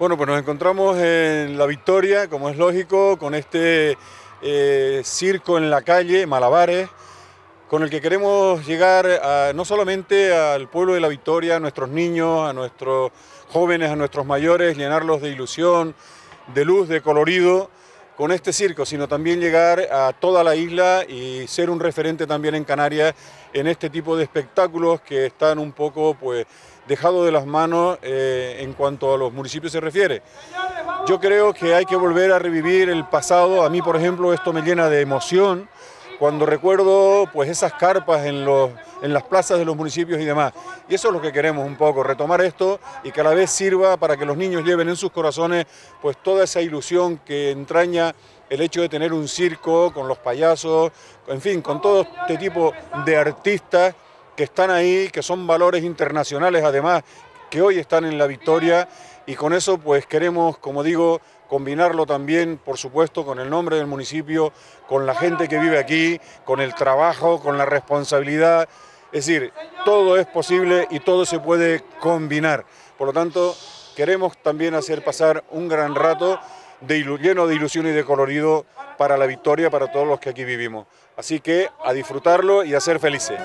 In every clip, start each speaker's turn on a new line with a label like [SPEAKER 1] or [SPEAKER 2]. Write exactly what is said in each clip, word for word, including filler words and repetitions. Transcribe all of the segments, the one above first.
[SPEAKER 1] Bueno, pues nos encontramos en La Victoria, como es lógico, con este eh, circo en la calle, Malabares, con el que queremos llegar a, no solamente al pueblo de La Victoria, a nuestros niños, a nuestros jóvenes, a nuestros mayores, llenarlos de ilusión, de luz, de colorido, con este circo, sino también llegar a toda la isla y ser un referente también en Canarias en este tipo de espectáculos que están un poco pues dejados de las manos eh, en cuanto a los municipios se refiere. Yo creo que hay que volver a revivir el pasado. A mí, por ejemplo, esto me llena de emoción cuando recuerdo pues esas carpas en, los, en las plazas de los municipios y demás. Y eso es lo que queremos un poco, retomar esto y que a la vez sirva para que los niños lleven en sus corazones pues toda esa ilusión que entraña el hecho de tener un circo con los payasos, en fin, con todo este tipo de artistas que están ahí, que son valores internacionales además, que hoy están en La Victoria, y con eso pues queremos, como digo, combinarlo también, por supuesto, con el nombre del municipio, con la gente que vive aquí, con el trabajo, con la responsabilidad. Es decir, todo es posible y todo se puede combinar. Por lo tanto, queremos también hacer pasar un gran rato de lleno de ilusión y de colorido para La Victoria, para todos los que aquí vivimos. Así que a disfrutarlo y a ser felices.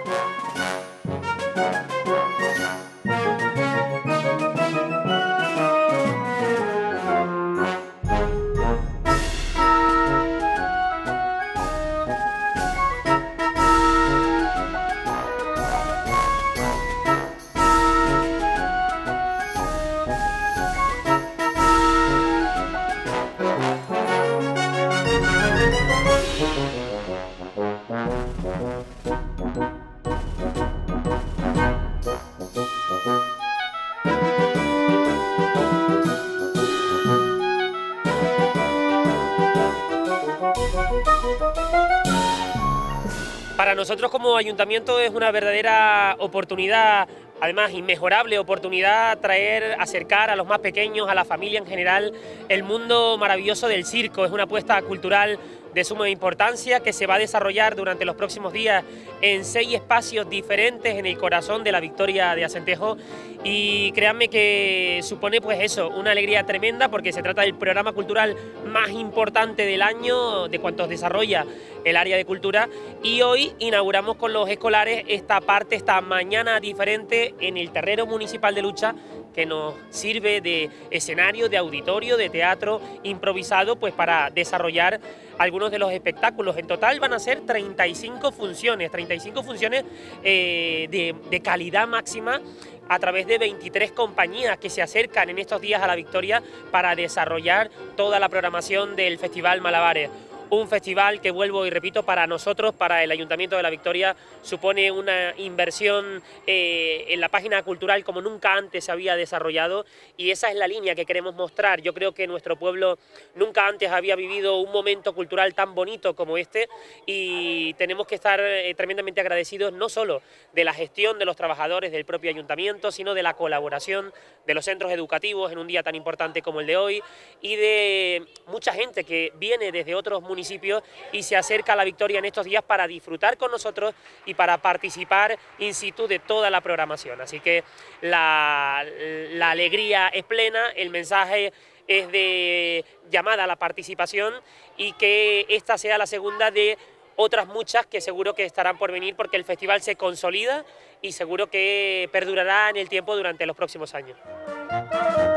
[SPEAKER 2] Para nosotros como ayuntamiento es una verdadera oportunidad, además inmejorable oportunidad, traer, acercar a los más pequeños, a la familia en general, el mundo maravilloso del circo. Es una apuesta cultural de suma importancia que se va a desarrollar durante los próximos días en seis espacios diferentes en el corazón de La Victoria de Acentejo, y créanme que supone pues eso, una alegría tremenda porque se trata del programa cultural más importante del año de cuantos desarrolla el área de cultura, y hoy inauguramos con los escolares esta parte, esta mañana diferente en el terreno municipal de Lucha, que nos sirve de escenario, de auditorio, de teatro improvisado, pues para desarrollar algunos de los espectáculos. En total van a ser treinta y cinco funciones, treinta y cinco funciones eh, de, de calidad máxima, a través de veintitrés compañías que se acercan en estos días a La Victoria para desarrollar toda la programación del Festival Malabares. Un festival que, vuelvo y repito, para nosotros, para el Ayuntamiento de La Victoria, supone una inversión eh, en la página cultural como nunca antes se había desarrollado, y esa es la línea que queremos mostrar. Yo creo que nuestro pueblo nunca antes había vivido un momento cultural tan bonito como este, y tenemos que estar eh, tremendamente agradecidos no solo de la gestión de los trabajadores del propio Ayuntamiento, sino de la colaboración de los centros educativos en un día tan importante como el de hoy, y de mucha gente que viene desde otros municipios y se acerca a La Victoria en estos días para disfrutar con nosotros y para participar in situ de toda la programación. Así que la, la alegría es plena, el mensaje es de llamada a la participación, y que esta sea la segunda de otras muchas que seguro que estarán por venir, porque el festival se consolida y seguro que perdurará en el tiempo durante los próximos años.